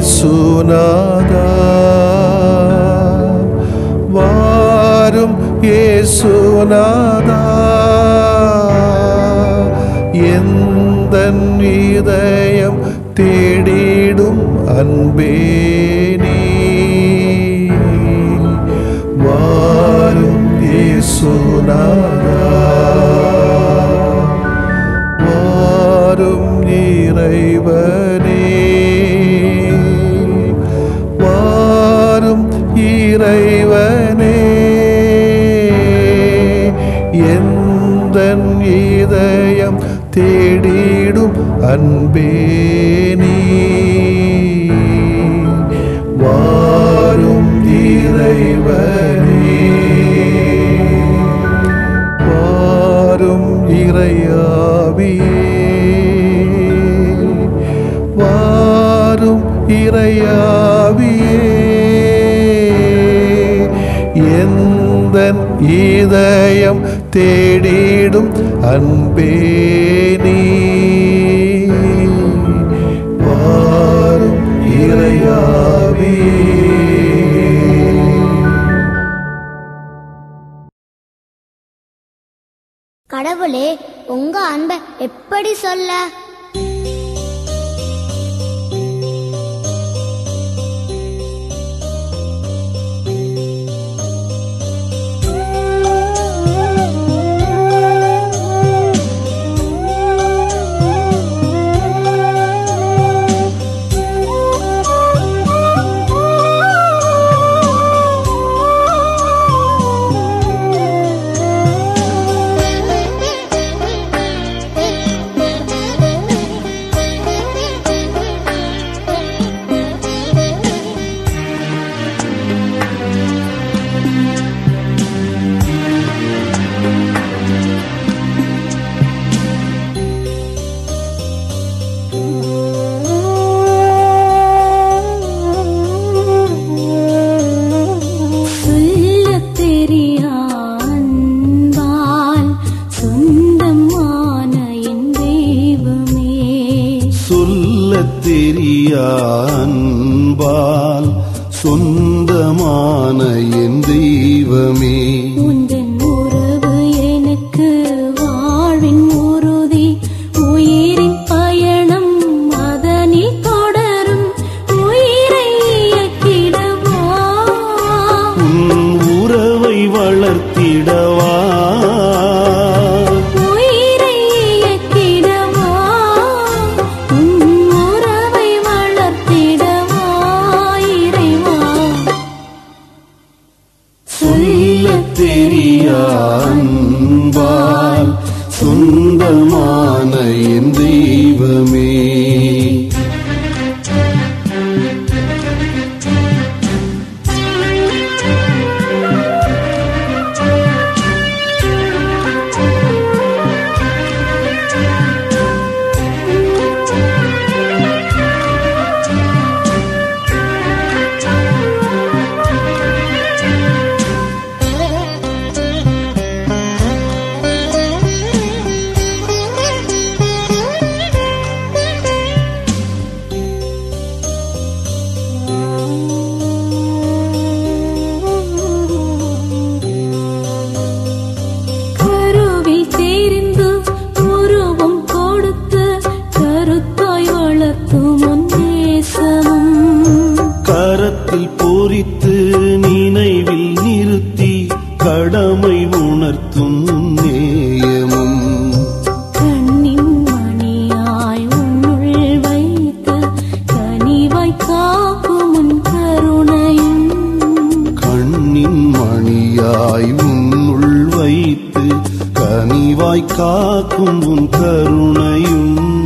இயேசுநாதா வாரும் இயேசுநாதா எந்தன் இதயம் தேடிடும் அன்பே நீ வாரும் இயேசுநாதா வாரும் இறைவனே வாரும் இறைவனே எந்தன் இதயம் தேடிடும் அன்பே நீ வாரும் இறைவனே வாரும் இறையாவியே வாரும் இறையாவியே எந்தன் இதயம் தேடிடும் அன்பே நீ வாரும் இறையாவியே. கடவுளே, உங்க அன்பை எப்படி சொல்ல? அன்பால் சொந்தமான என் தெய்வமே உந்தன் உறவு எனக்கு வாழ்வின் உறுதி உயிரின் பயணம் அதனில் தொடரும் உயிரை இயக்கிடவா உன் உறவை வளர்த்திடவா அன்பால் சொந்தமான என் தெய்வமே பொறித்து நினைவில் நிறுத்தி கடமை உணர்த்தும் நேயமும் கண்ணின் மணியாய் உன்னுள் வைத்து கனிவாய் காக்கும் உன் கருணையும் கண்ணின் மணியாய் உன்னுள் வைத்து கனிவாய் காக்கும் உன் கருணையும்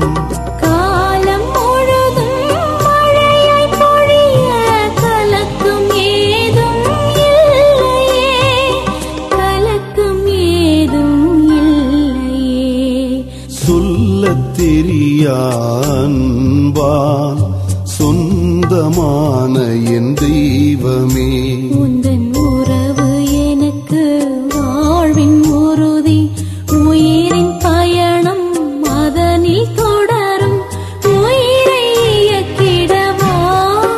அன்பால் சொந்தமான என் தெய்வமே உந்தன் உறவு எனக்கு வாழ்வின் உறுதி உயிரின் பயணம் அதனில் தொடரும் உயிரை இயக்கிடவா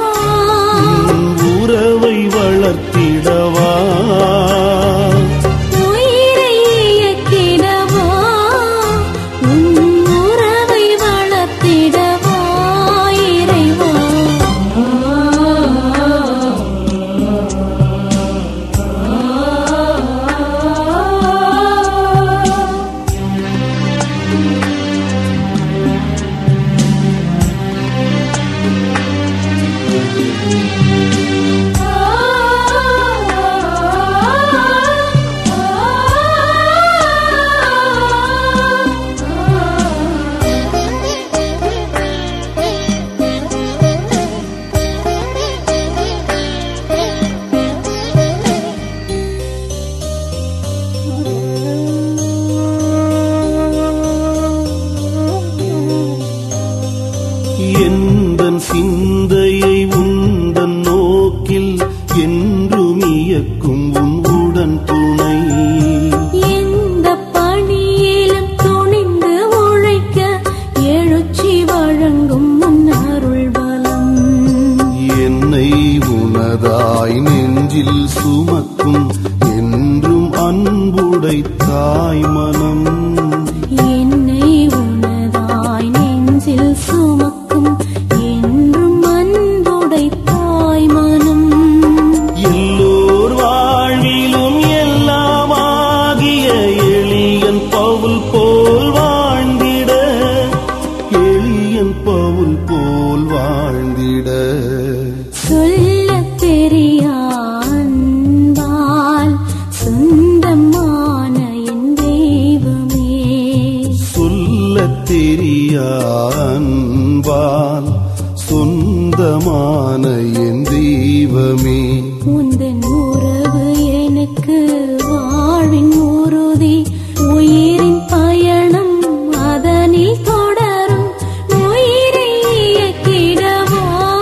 தெரியா அன்பால் சொந்தமான என் தெய்வமே, உந்தன் உறவு எனக்கு வாழ்வின் உறுதி, உயிரின் பயணம் அதனில் தொடரும், உயிரை இயக்கிடவா,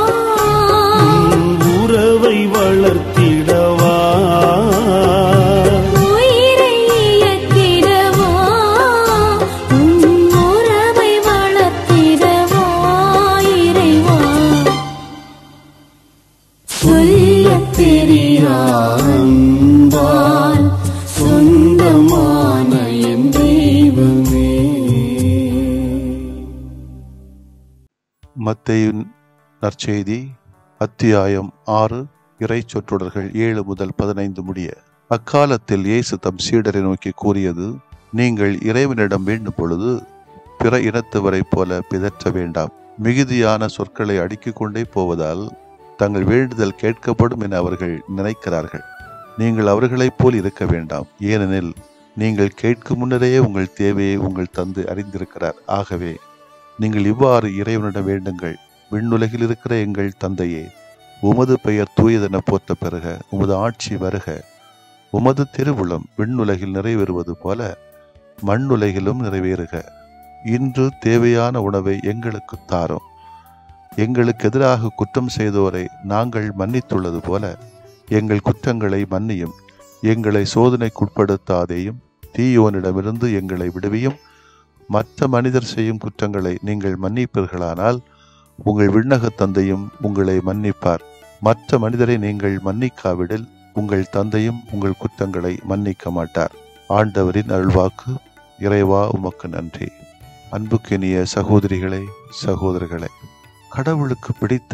உறவை வளர்த்திடவா, உயிரை இயக்கிடவா, உறவை வளர்த்திடவா, இறைவா. சொல்லத் தெரியா அன்பால் சொந்தமான என் தெய்வமே. மத்தேயு நற்செய்தி அத்தியாயம் 6 இறை சொற்றொடர்கள் 7 முதல் 15 முடிய. அக்காலத்தில் இயேசு தம் சீடரை நோக்கி கூறியது, நீங்கள் இறைவனிடம் வேண்டும் பொழுது பிற இனத்தவரைப் போல பிதற்ற வேண்டாம். மிகுதியான சொற்களை அடுக்கிக் கொண்டே போவதால் தங்கள் வேண்டுதல் கேட்கப்படும் என அவர்கள் நினைக்கிறார்கள். நீங்கள் அவர்களைப் போல் இருக்க வேண்டாம். ஏனெனில் நீங்கள் கேட்கும் முன்னரே உங்கள் தேவையை உங்கள் தந்தை அறிந்திருக்கிறார். ஆகவே நீங்கள் இவ்வாறு இறைவனிடம் வேண்டுங்கள். விண்ணுலகில் இருக்கிற எங்கள் தந்தையே, உமது பெயர் தூயதென போற்ற பெறுக. உமது ஆட்சி வருக. உமது திருவுளம் விண்ணுலகில் நிறைவேறுவது போல மண்ணுலகிலும் நிறைவேறுக. இன்று தேவையான உணவை எங்களுக்கு தாரும். எங்களுக்கு எதிராக குற்றம் செய்தோரை நாங்கள் மன்னித்துள்ளது போல எங்கள் குற்றங்களை மன்னியும். எங்களை சோதனைக்குட்படுத்தாதேயும், தீயோனிடமிருந்து எங்களை விடுவியும். மற்ற மனிதர் செய்யும் குற்றங்களை நீங்கள் மன்னிப்பீர்களானால் உங்கள் விண்ணக தந்தையும் உங்களை மன்னிப்பார். மற்ற மனிதரை நீங்கள் மன்னிக்காவிடில் உங்கள் தந்தையும் உங்கள் குற்றங்களை மன்னிக்க மாட்டார். ஆண்டவரின் அருள்வாக்கு. இறைவா உமக்கு நன்றி. அன்புக்கினிய சகோதரிகளே, சகோதரர்களே, கடவுளுக்கு பிடித்த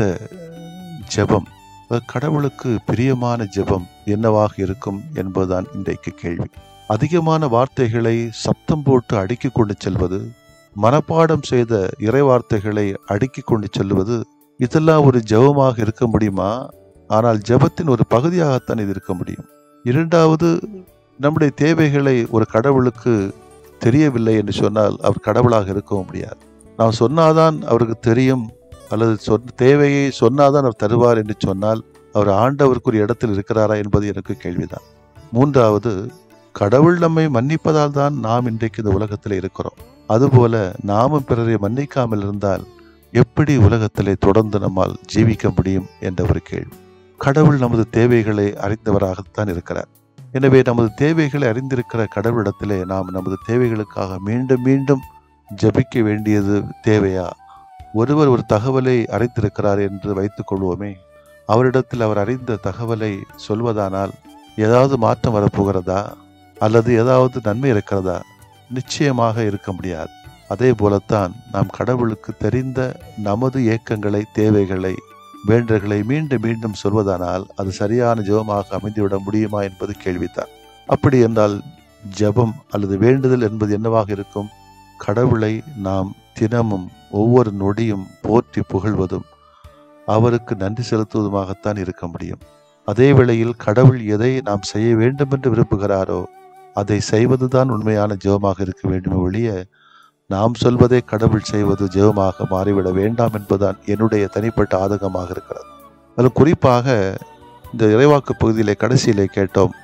ஜெபம், கடவுளுக்கு பிரியமான ஜெபம் என்னவாக இருக்கும் என்பதுதான் இன்றைக்கு கேள்வி. அதிகமான வார்த்தைகளை சப்தம் போட்டு அடுக்கிக் கொண்டு செல்வது, மனப்பாடம் செய்த இறை வார்த்தைகளை அடுக்கிக் கொண்டு செல்வது, இதெல்லாம் ஒரு ஜெபமாக இருக்க முடியுமா? ஆனால் ஜெபத்தின் ஒரு பகுதியாகத்தான் இது இருக்க முடியும். இரண்டாவது, நம்முடைய தேவைகளை ஒரு கடவுளுக்கு தெரியவில்லை என்று சொன்னால் அவர் கடவுளாக இருக்கவும் முடியாது. நாம் சொன்னாதான் அவருக்கு தெரியும், அல்லது தேவையை சொன்னாதான் அவர் தருவார் என்று சொன்னால் அவர் ஆண்டவருக்கு ஒரு இடத்தில் இருக்கிறாரா என்பது எனக்கு கேள்விதான். மூன்றாவது, கடவுள் நம்மை மன்னிப்பதால் தான் நாம் இன்றைக்கு இந்த உலகத்தில் இருக்கிறோம். அதுபோல நாமும் பிறரை மன்னிக்காமல் இருந்தால் எப்படி உலகத்திலே தொடர்ந்து நம்மால் ஜீவிக்க முடியும் என்ற ஒரு கேள்வி. கடவுள் நமது தேவைகளை அறிந்தவராகத்தான் இருக்கிறார். எனவே நமது தேவைகளை அறிந்திருக்கிற கடவுளிடத்திலே நாம் நமது தேவைகளுக்காக மீண்டும் மீண்டும் ஜபிக்க வேண்டியது தேவையா? ஒருவர் ஒரு தகவலை அறிந்திருக்கிறார் என்று வைத்துக் கொள்வோமே, அவரிடத்தில் அவர் அறிந்த தகவலை சொல்வதானால் ஏதாவது மாற்றம் வரப்போகிறதா அல்லது ஏதாவது நன்மை இருக்கிறதா? நிச்சயமாக இருக்க முடியாது. அதே போலத்தான் நாம் கடவுளுக்கு தெரிந்த நமது ஏக்கங்களை, தேவைகளை, வேண்டல்களை மீண்டும் மீண்டும் சொல்வதானால் அது சரியான ஜெபமாக அமைந்துவிட முடியுமா என்பது கேள்வித்தான். அப்படி என்றால் ஜெபம் அல்லது வேண்டுதல் என்பது என்னவாக இருக்கும்? கடவுளை நாம் தினமும் ஒவ்வொரு நொடியும் போற்றி புகழ்வதும் அவருக்கு நன்றி செலுத்துவதுமாகத்தான் இருக்க முடியும். அதே வேளையில் கடவுள் எதை நாம் செய்ய வேண்டும் என்று விரும்புகிறாரோ அதை செய்வதுதான் உண்மையான ஜெபமாக இருக்க வேண்டுமே ஒழிய நாம் சொல்வதை கடவுள் செய்வது ஜெபமாக மாறிவிட வேண்டாம் என்பதுதான் என்னுடைய தனிப்பட்ட ஆதங்கமாக இருக்கிறது. அதில் குறிப்பாக இந்த இறைவாக்கு பகுதியிலே கடைசியிலே கேட்டோம்,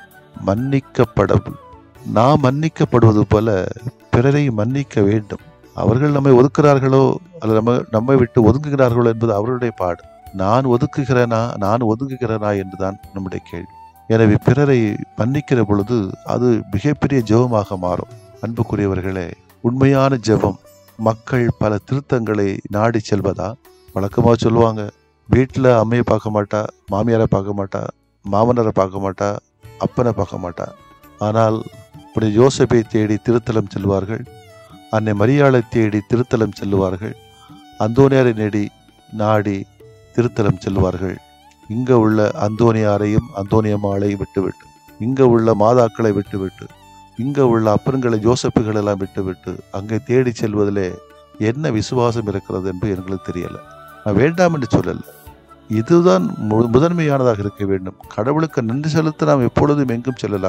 நாம் மன்னிக்கப்படுவது போல பிறரை மன்னிக்க வேண்டும். அவர்கள் நம்மை ஒதுக்குகிறார்களோ அல்லது நம்மை விட்டு ஒதுங்குகிறார்களோ என்பது அவர்களுடைய பாடு. நான் ஒதுங்குகிறேனா என்றுதான் நம்முடைய கேள்வி. எனவே பிறரை மன்னிக்கிற பொழுது அது மிகப்பெரிய ஜெபமாக மாறும். அன்புக்குரியவர்களே, உண்மையான ஜெபம் மக்கள் பல திருத்தங்களை நாடி செல்வதா? வழக்கமாக சொல்லுவாங்க, வீட்டில் அம்மையை பார்க்க மாட்டா, மாமியாரை பார்க்க மாட்டா, மாமனரை பார்க்க மாட்டா, அப்பனை பார்க்க மாட்டா. ஆனால் இப்படி யோசேப்பை தேடி திருத்தலம் செல்வார்கள், அன்னை மரியாளை தேடி திருத்தலம் செல்லுவார்கள், அந்தோனியாரை நாடி திருத்தலம் செல்வார்கள். இங்கே உள்ள அந்தோனியாரையும் அந்தோனியம்மாளையும் விட்டுவிட்டு, இங்கே உள்ள மாதாக்களை விட்டுவிட்டு, இங்கே உள்ள அப்பன்களை யோசப்புகள் எல்லாம் விட்டுவிட்டு அங்கே தேடி செல்வதிலே என்ன விசுவாசம் இருக்கிறது என்று எங்களுக்கு தெரியலை. நான் வேண்டாம் என்று சொல்லலை, இதுதான் முதன்மையானதாக இருக்க வேண்டும். கடவுளுக்கு நன்றி செலுத்த நாம் எப்பொழுதும் எங்கும் செல்லலாம்.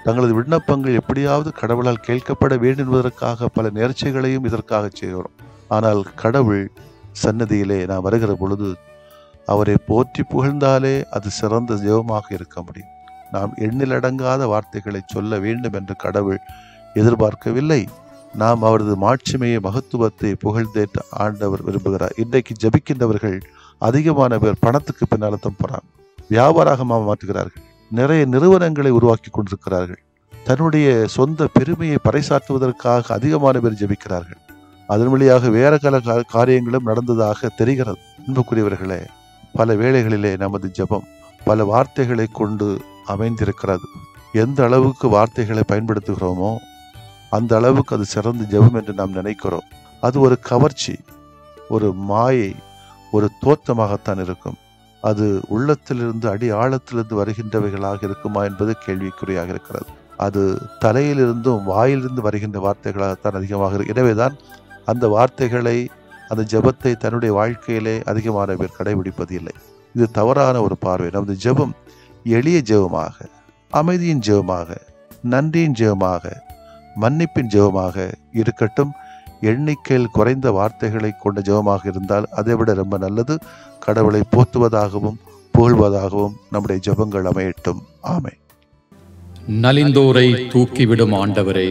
தங்களது விண்ணப்பங்கள் எப்படியாவது கடவுளால் கேட்கப்பட வேண்டும் என்பதற்காக பல நேர்ச்சைகளையும் இதற்காக செய்கிறோம். ஆனால் கடவுள் சன்னதியிலே நாம் வருகிற பொழுது அவரை போற்றி புகழ்ந்தாலே அது சிறந்த ஜெபமாக இருக்க முடியும். நாம் எண்ணிலடங்காத வார்த்தைகளை சொல்ல வேண்டும் என்று கடவுள் எதிர்பார்க்கவில்லை. நாம் அவரது மாட்சிமையை, மகத்துவத்தை புகழ்ந்தேற்ற ஆண்டவர் விரும்புகிறார். இன்றைக்கு ஜபிக்கின்றவர்கள் அதிகமான பேர் பணத்துக்கு பின்னால் தான் போறாங்க, வியாபாரமாக மாற்றுகிறார்கள், நிறைய நிறுவனங்களை உருவாக்கி கொண்டிருக்கிறார்கள், தன்னுடைய சொந்த பெருமையை பறைசாற்றுவதற்காக அதிகமான பேர் ஜபிக்கிறார்கள். அதன் வழியாக வேற பல காரியங்களும் நடந்ததாக தெரிகிறது. அன்புக்குரியவர்களே, பல வேளைகளிலே நமது ஜெபம் பல வார்த்தைகளை கொண்டு அமைந்திருக்கிறது. எந்த அளவுக்கு வார்த்தைகளை பயன்படுத்துகிறோமோ அந்த அளவுக்கு அது சிறந்த ஜெபம் என்று நாம் நினைக்கிறோம். அது ஒரு கவர்ச்சி, ஒரு மாயை, ஒரு தோற்றமாகத்தான் இருக்கும். அது உள்ளத்திலிருந்து அடி ஆழத்திலிருந்து வருகின்றவைகளாக இருக்குமா என்பது கேள்விக்குறியாக இருக்கிறது. அது தலையிலிருந்தும் வாயிலிருந்து வருகின்ற வார்த்தைகளாகத்தான் அதிகமாக இருக்கு. எனவேதான் அந்த வார்த்தைகளை, அந்த ஜெபத்தை தன்னுடைய வாழ்க்கையிலே அதிகமான பேர் கடைபிடிப்பது இல்லை. இது தவறான ஒரு பார்வை. நமது ஜெபம் எளிய ஜெபமாக, அமைதியின் ஜெபமாக, நன்றியின் ஜெபமாக, மன்னிப்பின் ஜெபமாக இருக்கட்டும். எண்ணிக்கையில் குறைந்த வார்த்தைகளை கொண்ட ஜெபமாக இருந்தால் அதை விட ரொம்ப நல்லது. கடவுளை போற்றுவதாகவும் புகழ்வதாகவும் நம்முடைய ஜெபங்கள் அமையட்டும். ஆமென். நலிந்தோரை தூக்கிவிடும் ஆண்டவரே,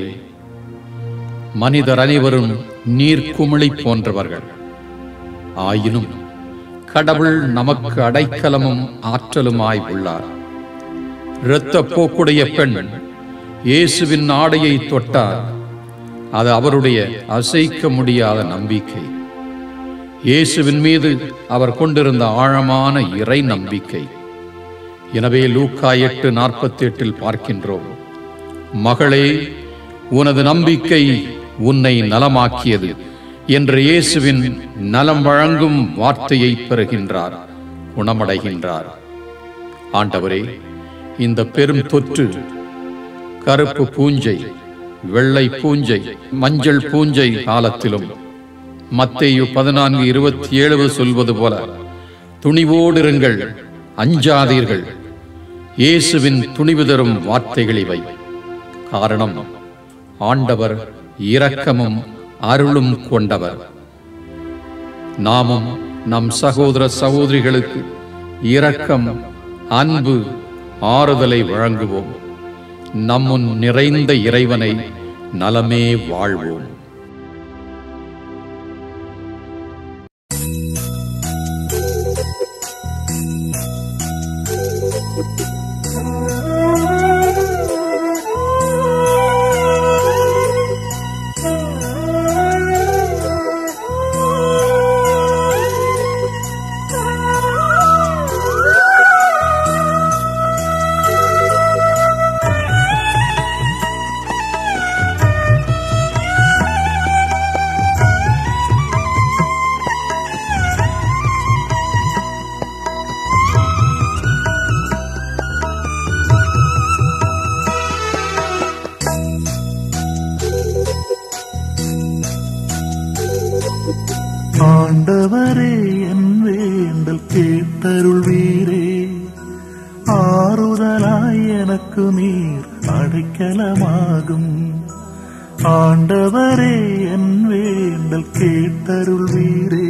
மனிதர் அனைவரும் நீர்க்குமிழி போன்றவர்கள். ஆயினும் கடவுள் நமக்கு அடைக்கலமும் ஆற்றலுமாய் உள்ளார். இரத்த போக்குடைய பெண் இயேசுவின் ஆடையை தொட்டார். அது அவருடைய அசைக்க முடியாத நம்பிக்கை. இயேசுவின் மீது அவர் கொண்டிருந்த ஆழமான இறை நம்பிக்கை. எனவே லூக்கா 8:48 பார்க்கின்றோம், மகளே, உனது நம்பிக்கை உன்னை நலமாக்கியது என்று இயேசுவின் நலம் வழங்கும் வார்த்தையை பெறுகின்றார், குணமடைகின்றார். ஆண்டவரே, இந்த பெரும் தொற்று கருப்பு பூஞ்சை, வெள்ளை பூஞ்சை, மஞ்சள் பூஞ்சை காலத்திலும் மத்தேயு 14:27 சொல்வது போல, துணிவோடிருங்கள், அஞ்சாதீர்கள். இயேசுவின் துணிவு தரும் வார்த்தைகள் இவை. காரணம், ஆண்டவர் இரக்கமும் அருளும் கொண்டவர். நாமும் நம் சகோதர சகோதரிகளுக்கு இரக்கம், அன்பு, ஆறுதலை வழங்குவோம். நம்முன் நிறைந்த இறைவனை நலமே வாழ்வோம். ஆண்டவரே, என் வேண்டல் கேட்டருள்வீரே, ஆறுதலாய் எனக்கு நீர் அடைக்கலமாகும். ஆண்டவரே, என் வேண்டல் கேட்டருள்வீரே,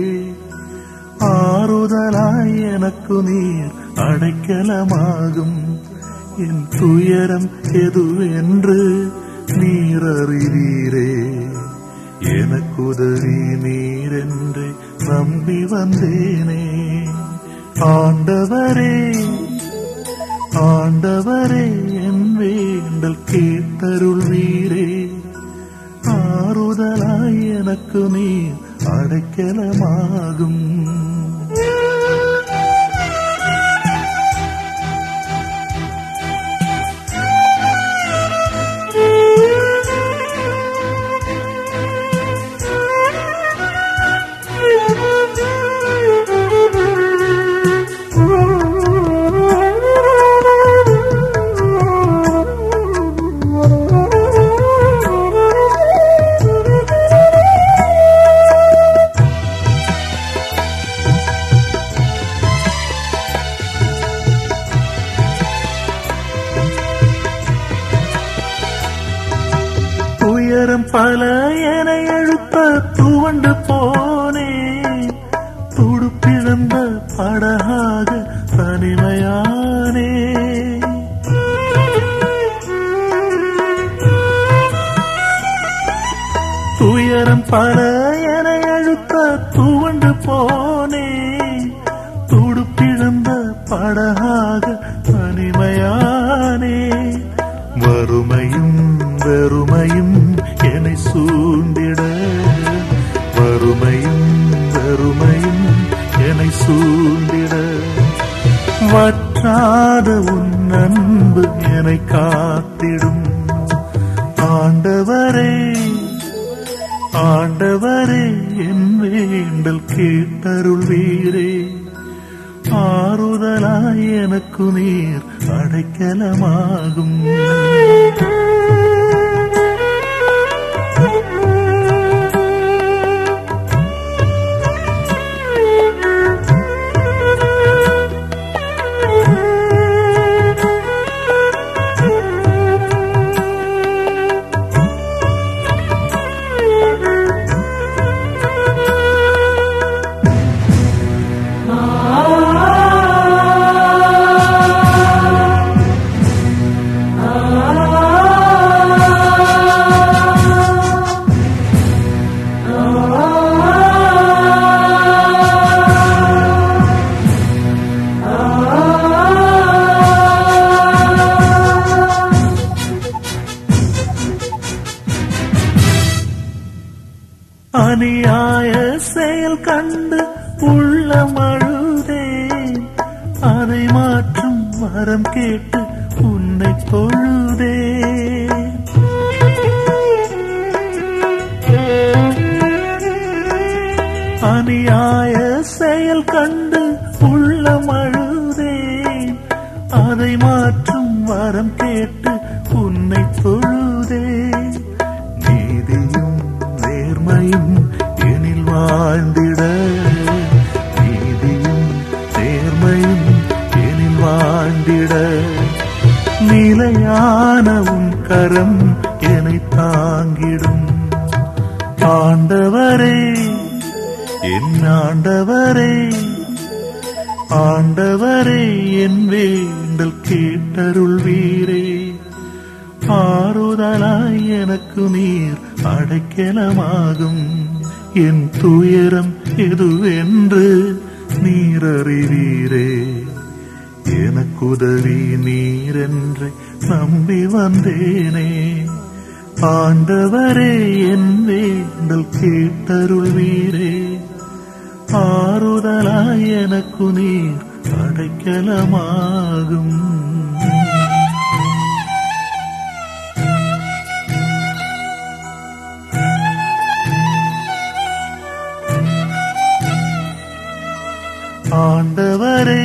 ஆறுதலாய் எனக்கு நீர் அடைக்கலமாகும். என் துயரம் எதுவென்று நீர் அறிவீரே, எனக்குதவி நீரென்று நம்பி வந்தேனே. ஆண்டவரே, ஆண்டவரே, என் வேண்டல் கேட்டருள்வீரே, ஆறுதலாய் எனக்கு நீர் அடைக்கலமாகும். அழுத்த துவண்டு போனே, துடுப்பிழந்த படகாக தனிமையானே. துயரம் பல என அழுத்த துவண்டு போனே, துடுப்பிழந்த படகாக தனிமையானே. வறுமையும் வெறுமையும் என்னை சூழ்ந்திட, வறுமையும் வெறுமையும் என்னை சூழ்ந்திட, வற்றாத உன் அன்பு என்னை காத்திடும். ஆண்டவரே ஆண்டவரே, என் வேண்டல் கேட்டருள்வீரே. ஆறுதலாய் எனக்கு நீர் அடைக்கலமாகும். அநியாய செயல் கண்டு உள்ளம் அழுதேன், அதை மாற்றும் வரம் கேட்டு உன்னை தொழுதேன். அநியாய செயல் கண்டு உள்ளம் அழுதேன், அதை மாற்றும் வரம் கேட்டு உன்னை தொழுதேன். நீதியும் நேர்மையும் எனில் வாழ்ந்திட, நீதியும் நேர்மையும் எனில் வாழ்ந்திட, நிலையான உன் கரம் என்னை தாங்கிடும். ஆண்டவரே என் ஆண்டவரே, ஆண்டவரே என் வேண்டல் கேட்டருள்வீரே. ஆறுதலாய் எனக்கு நீர் அடைக்கலமாகும். என் துயரம் எதுவென்று நீர் அறிவீரே. எனக்குதவி நீரென்று நம்பி வந்தேனே. ஆண்டவரே என் வேண்டல் கேட்டருள்வீரே. ஆறுதலாய் எனக்கு நீர் அடைக்கலமாகும். ஆண்டவரே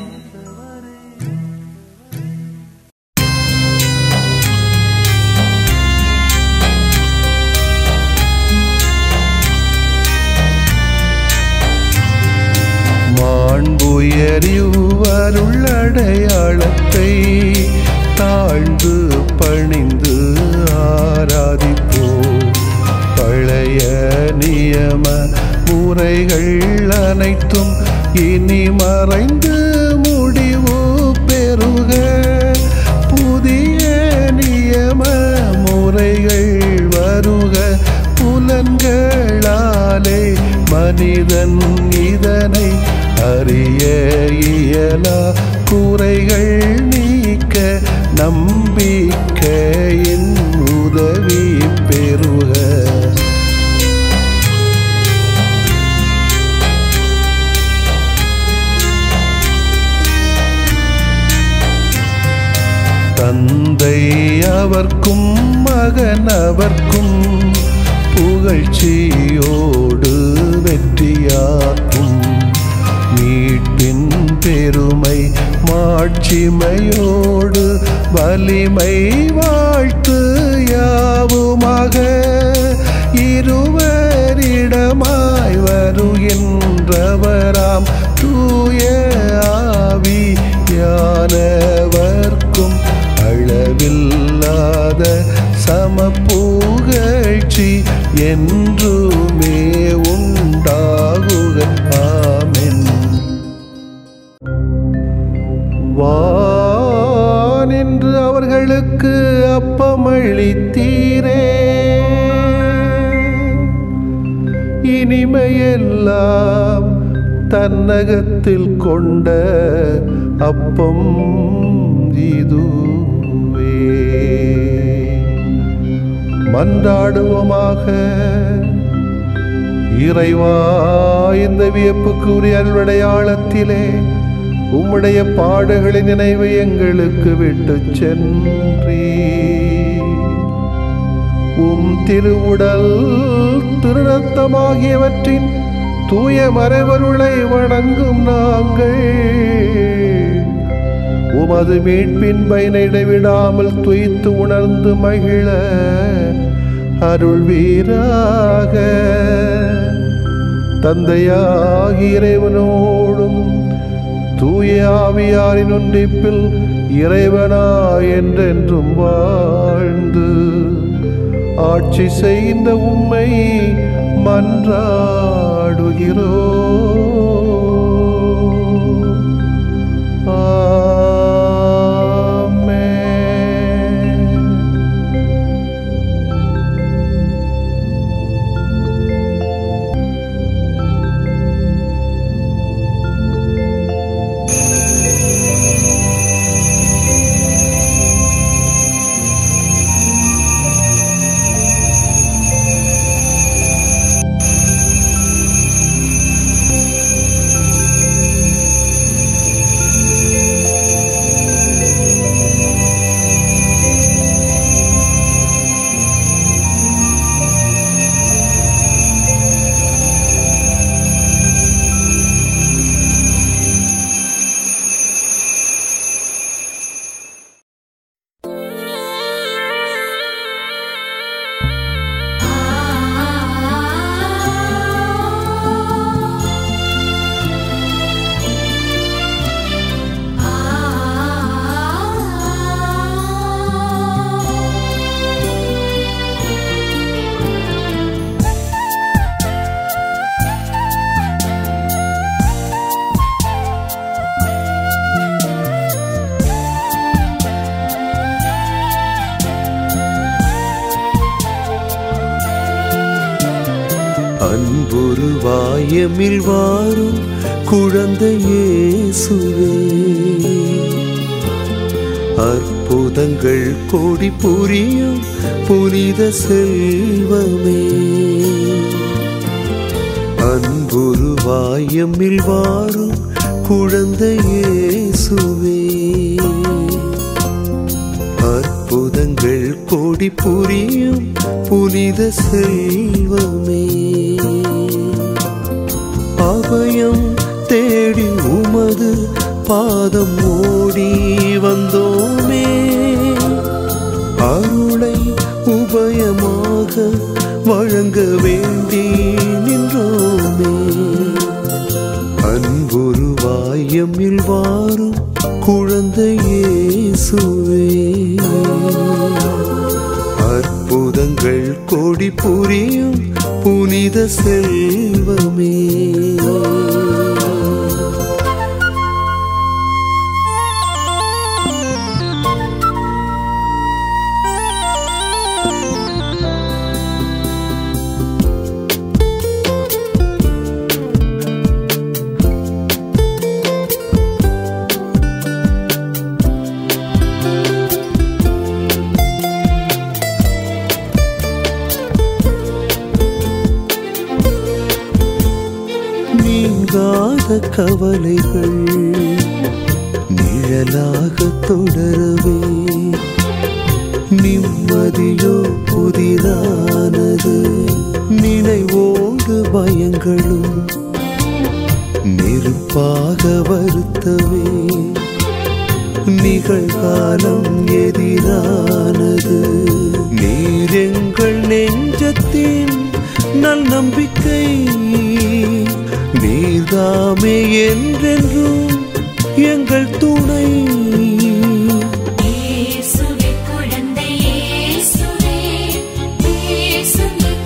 மாண்புயரிவருள்ளடையாளத்தை தாழ்ந்து பணிந்து ஆராதிப்போம். பழைய நியம முறைகள் அனைத்தும் இனி மறைந்து முடிவு பெறுக. புதிய நியம முறைகள் வருக. புலன்களாலே மனிதன் இதனை அறிய இயலா. குறைகள் நீக்க நம்பிக்கையின் உதவி பெறுக. தந்தை அவர்க்கும் மகன் அவர்க்கும் புகழ்ச்சியோடு வெற்றியாக்கும். மீட்பின் பெருமை மாட்சிமையோடு வலிமை வாழ்த்து யாவுமாக. இருவரிடமாய் வருகின்றவராம் தூய ஆவியானவர்க்கும் அளவில்லாத சமப்புகழ்ச்சி வெற்றி என்றுமே உண்டாகுக. ஆமென். வானின்று அவர்களுக்கு அப்பமளித்தீரே, இனிமையெல்லாம் தன்னகத்தில் கொண்ட அப்பம் இதுவே. மன்றாடுவோமாக. இறைவா, இந்த வியப்புக்குரிய அருள்விடையாளத்திலே உம்முடைய பாடுகளின் நினைவு எங்களுக்கு விட்டு சென்றீ. உம் திருவுடல் திருரத்தமாகியவற்றின் தூய மறைவருளை வணங்கும் நாங்கள் உமது மீட்பின் பயனை இடைவிடாமல் துய்த்து உணர்ந்து மகிழ அருள்வீராக. தந்தையாகிய இறைவனோடும் தூய ஆவியாரின் ஒன்றிப்பில் இறைவனா என்றென்றும் வாழ்ந்து ஆட்சி செய்த உம்மை மன்றாடுகிறோ. அன்புருவாயமில் வாரும் குழந்தை இயேசுவே, அற்புதங்கள் கோடி புரியும் புனித செல்வமே. அன்புருவாயமில் வாரும் குழந்தை இயேசுவே, அற்புதங்கள் கோடி புரியும் புனித செல்வமே. அபயம் தேடி உமது பாதம் ஓடி வந்தோமே, அருளை உபயமாக வழங்க வேண்டி நின்றோமே. அன்புருவாயமில் வாரும் குழந்தை இயேசுவே, அற்புதங்கள் கோடி புரியும் புனித செல்வமே. கவலைகள் நிழலாக தொடரவே, நிம்மதியோ புதிதானது, நினைவோடு பயங்களும் நெருப்பாக வருத்தவே. நிகழ்காலம் எதிரானது, நீர் எங்கள் நெஞ்சத்தின் நல் நம்பிக்கை, நீர்தாமே என்றென்றும் எங்கள் துணை. இயேசுவே குழந்தை இயேசுவே, இயேசுவே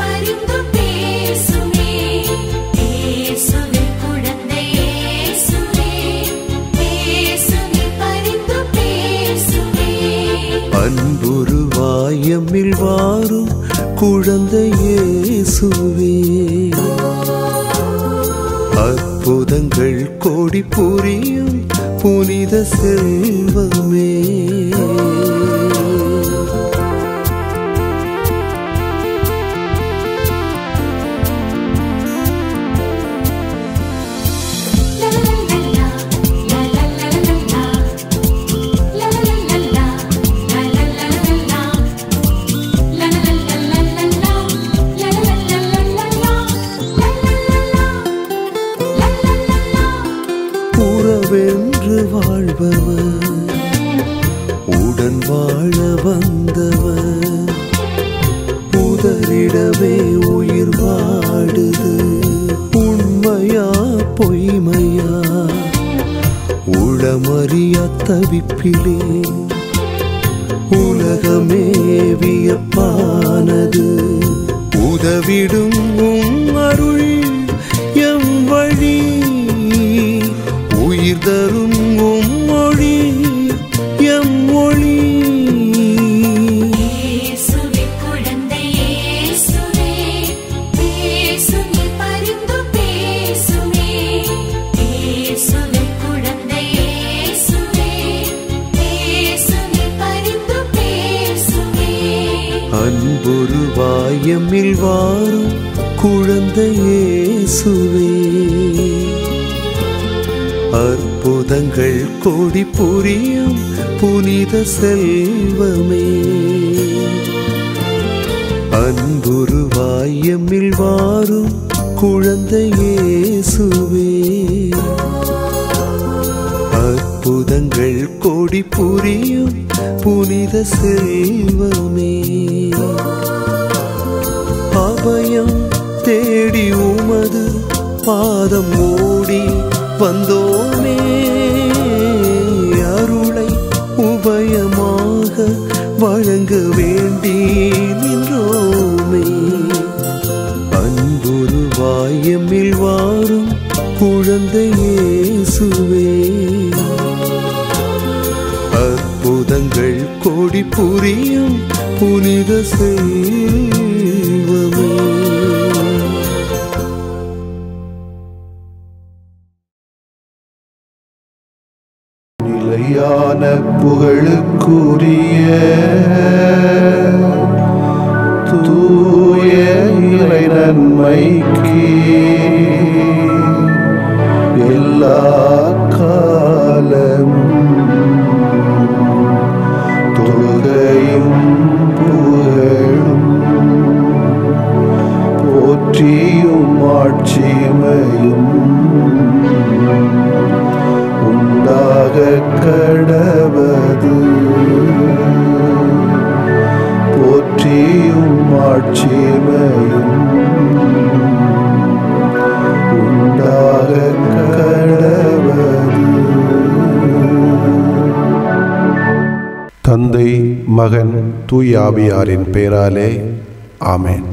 குழந்தை இயேசுவே. அற்புதங்கள் கோடி புரியும் புனித செல்வமே. உறவென்று வாழ்பவர், உடன் வாழ வந்தவர், உதறிடவே உயிர் வாடுது. உண்மையா பொய்மையா உளமறியா தவிப்பிலே உலகமே வியப்பானது. உதவிடும் அருள் எம் வழி, உயிர் தரும் மொழி எம் மொழி. அன்புருவாயமில் வாரும் குழந்தை இயேசுவே. அற்புதங்கள் கோடி புரியும் புனித செல்வமே. அன்புருவாயமில் வாரும் குழந்தை இயேசுவே. அற்புதங்கள் கோடி புரியும் புனித செல்வமே. அபயம் தேடி உமது பாதம் ஓடி வந்தோமே. அருளை உபயமாக வழங்க வேண்டி நின்றோமே. அன்புருவாயமில் வாரும் குழந்தை இயேசுவே. அற்புதங்கள் கோடி புரியும் புனித செல்வமே. நிலையான புகழுக்குரிய தூய இறை நன்மைக்கு எல்லா காலமும் தொழுகையும் புகழும் போற்றியும் ஆட்சிமையும் உண்டாக கடவது. போற்றியும் ஆட்சிமையும் உண்டாக கடவது. தந்தை, மகன், தூய ஆவியாரின் பெயராலே ஆமென்.